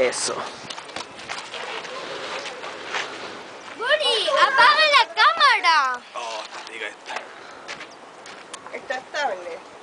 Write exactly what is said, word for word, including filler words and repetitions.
Eso. Buri, apaga la cámara. Oh, no diga esto. Está estable.